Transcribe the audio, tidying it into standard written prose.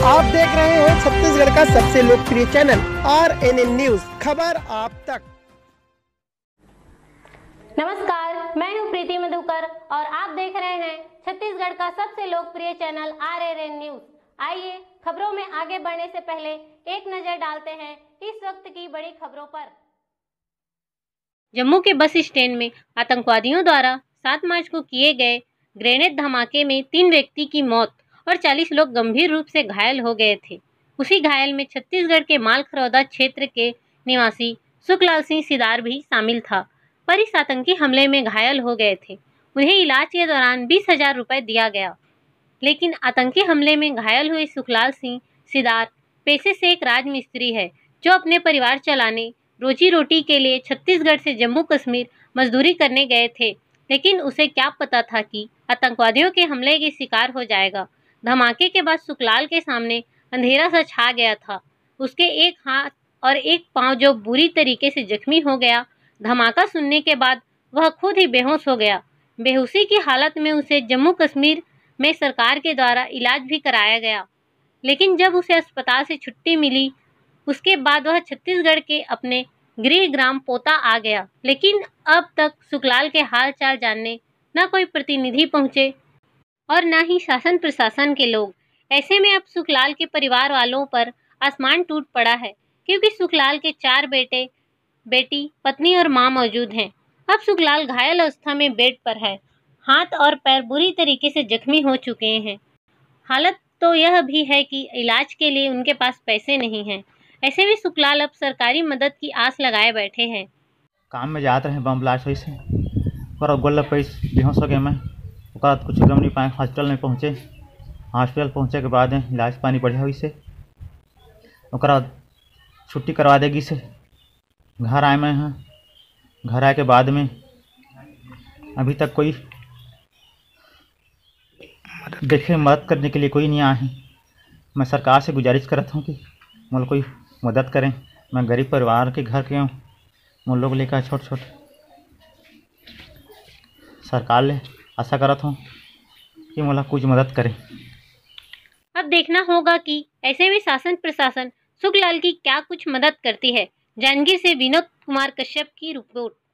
आप देख रहे हैं छत्तीसगढ़ का सबसे लोकप्रिय चैनल RNN न्यूज, खबर आप तक। नमस्कार, मैं हूं प्रीति मधुकर और आप देख रहे हैं छत्तीसगढ़ का सबसे लोकप्रिय चैनल RNN न्यूज। आइए खबरों में आगे बढ़ने से पहले एक नजर डालते हैं इस वक्त की बड़ी खबरों पर। जम्मू के बस स्टैंड में आतंकवादियों द्वारा 7 मार्च को किए गए ग्रेनेड धमाके में 3 व्यक्ति की मौत और 40 लोग गंभीर रूप से घायल हो गए थे। उसी घायल में छत्तीसगढ़ के मालखरौदा क्षेत्र के निवासी सुखलाल सिंह सिदार भी शामिल था, पर इस आतंकी हमले में घायल हो गए थे। उन्हें इलाज के दौरान 20,000 रुपए दिया गया, लेकिन आतंकी हमले में घायल हुए सुखलाल सिंह सिदार पेशे से एक राजमिस्त्री है, जो अपने परिवार चलाने रोजी रोटी के लिए छत्तीसगढ़ से जम्मू कश्मीर मजदूरी करने गए थे, लेकिन उसे क्या पता था कि आतंकवादियों के हमले के शिकार हो जाएगा। धमाके के बाद सुखलाल के सामने अंधेरा सा छा गया था। उसके एक हाथ और एक पांव जो बुरी तरीके से जख्मी हो गया। धमाका सुनने के बाद वह खुद ही बेहोश हो गया। बेहोशी की हालत में उसे जम्मू कश्मीर में सरकार के द्वारा इलाज भी कराया गया, लेकिन जब उसे अस्पताल से छुट्टी मिली, उसके बाद वह छत्तीसगढ़ के अपने गृह ग्राम पोता आ गया। लेकिन अब तक सुखलाल के हाल चाल जानने न कोई प्रतिनिधि पहुंचे और न ही शासन प्रशासन के लोग। ऐसे में अब सुखलाल के परिवार वालों पर आसमान टूट पड़ा है, क्योंकि सुखलाल के 4 बेटे, बेटी, पत्नी और मां मौजूद हैं। अब सुखलाल घायल अवस्था में बेड पर है। हाथ और पैर बुरी तरीके से जख्मी हो चुके हैं। हालत तो यह भी है कि इलाज के लिए उनके पास पैसे नहीं हैं। ऐसे में सुखलाल अब सरकारी मदद की आस लगाए बैठे हैं। काम में जाते रहे, बम ब्लास्ट हुई से और गोल्ला पैस बेहोश हो गया। मैं कुछ गम नहीं पाए, हॉस्पिटल में पहुँचे। हॉस्पिटल पहुँचे के बाद इलाज पानी बढ़िया हुई से छुट्टी करवा देगी से घर आए। मैं यहाँ घर आए के बाद में अभी तक कोई देखे मदद करने के लिए कोई नहीं आया है। मैं सरकार से गुजारिश करता हूँ कि मुझे कोई मदद करें। मैं गरीब परिवार के घर के हूँ, मुझ लोग लेकर छोट सरकार ले आशा करता हूँ कि मुझे कुछ मदद करें। अब देखना होगा कि ऐसे में शासन प्रशासन सुखलाल की क्या कुछ मदद करती है। जांजगीर से विनोद कुमार कश्यप की रिपोर्ट।